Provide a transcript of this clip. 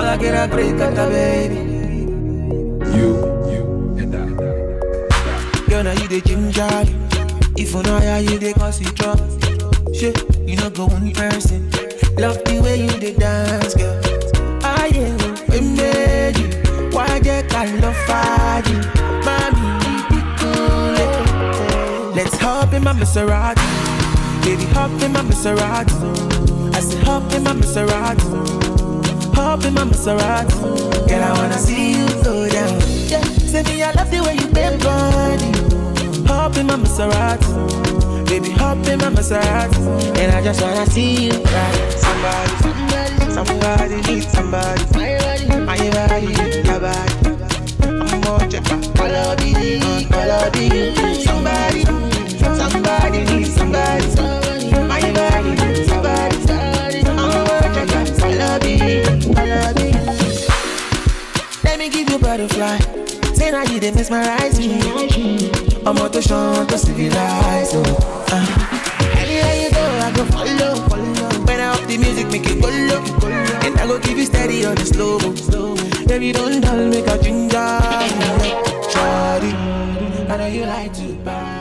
I get a great cut, baby. You and I. Girl, now you the ginger. If you know how you the cause you drop. Shit, you know go one person. Love the way you the dance, girl. I am we made you. Why they can't love you? Mommy, be cool. Let's hop in my Maserati. Baby, hop in my Maserati. I said hop in my Maserati. Hop in my Maserati. Girl, I wanna see you go down. Yeah, say me I love the way you bend body. Hop in my Maserati. Baby, hop in my Maserati. And I just wanna see you ride. Somebody needs somebody. My body, your body. I'm more checker. Follow me. Somebody needs somebody. My body, somebody. I'm more checker. Follow me. Let me give you butterfly. Say now you didn't mesmerize me. I'm out to show to civilize. Anywhere you go, I go follow. When I up the music, make it go low. And I go give you steady on the slow. Baby, don't dull, make a ginger. Shawty, I know you like to buy.